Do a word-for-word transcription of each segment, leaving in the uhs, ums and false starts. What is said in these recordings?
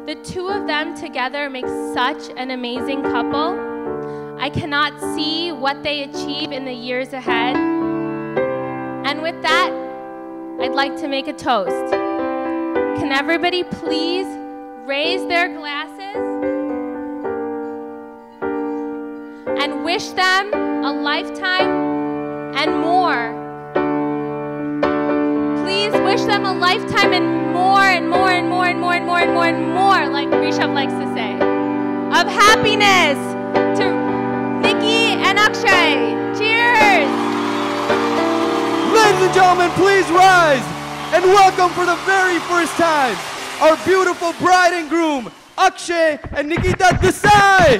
The two of them together make such an amazing couple. I cannot see what they achieve in the years ahead. And with that, I'd like to make a toast. Can everybody please raise their glasses and wish them a lifetime and more? Please wish them a lifetime and more and more and more and more and more and more and more, like Rishabh likes to say, of happiness to Nikki and Akshay. Cheers! Ladies and gentlemen, please rise and welcome for the very first time our beautiful bride and groom, Akshay and Nikita Desai.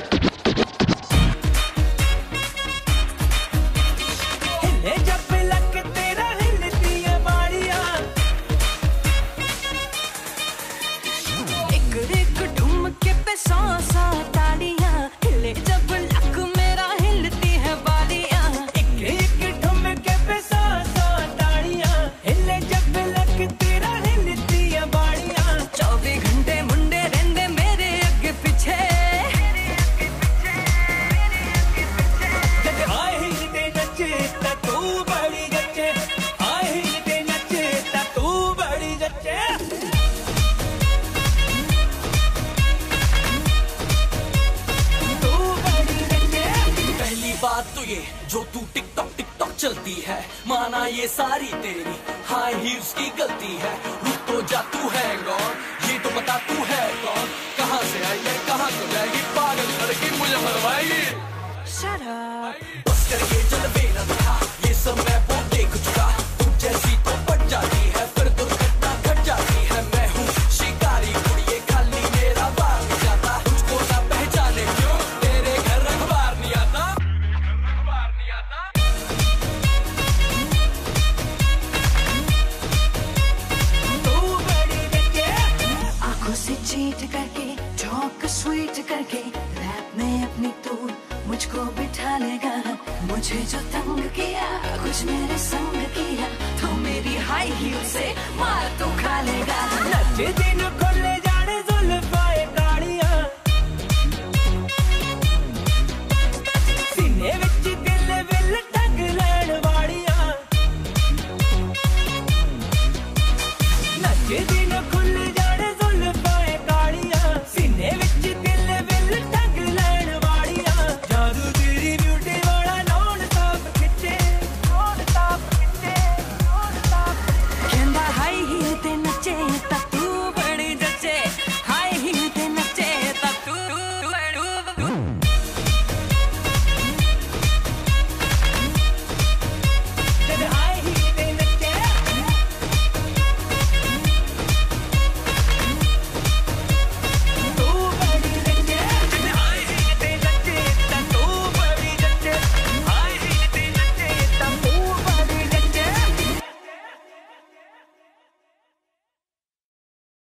जो तू TikTok TikTok चलती है, माना ये सारी तेरी high heels की गलती है। रुक तो जा, तू है कौन, ये तो बता तू है कौन, कहाँ से आई है कहाँ को जाएगी, पागल लड़की मुझे मरवाएगी। Shut up। बस करके चल बेना दिखा, ये सब मैं वो देख चुका, तू जैसी तो पट जाती है फिर दुर्घटना घट जाती है। मैं हूँ शिकारी कुड़िए, खाली मेरा बार नहीं जाता, तुझको ना पहचाने क्यों तेरे घर अखबार नहीं आता। चीट करके टॉक स्वीट करके रैप में अपनी तू मुझको बिठा लेगा। मुझे जो तंग किया कुछ मेरे संग किया, तो मेरी हाई हील से मार तो खा लेगा। नचे दिन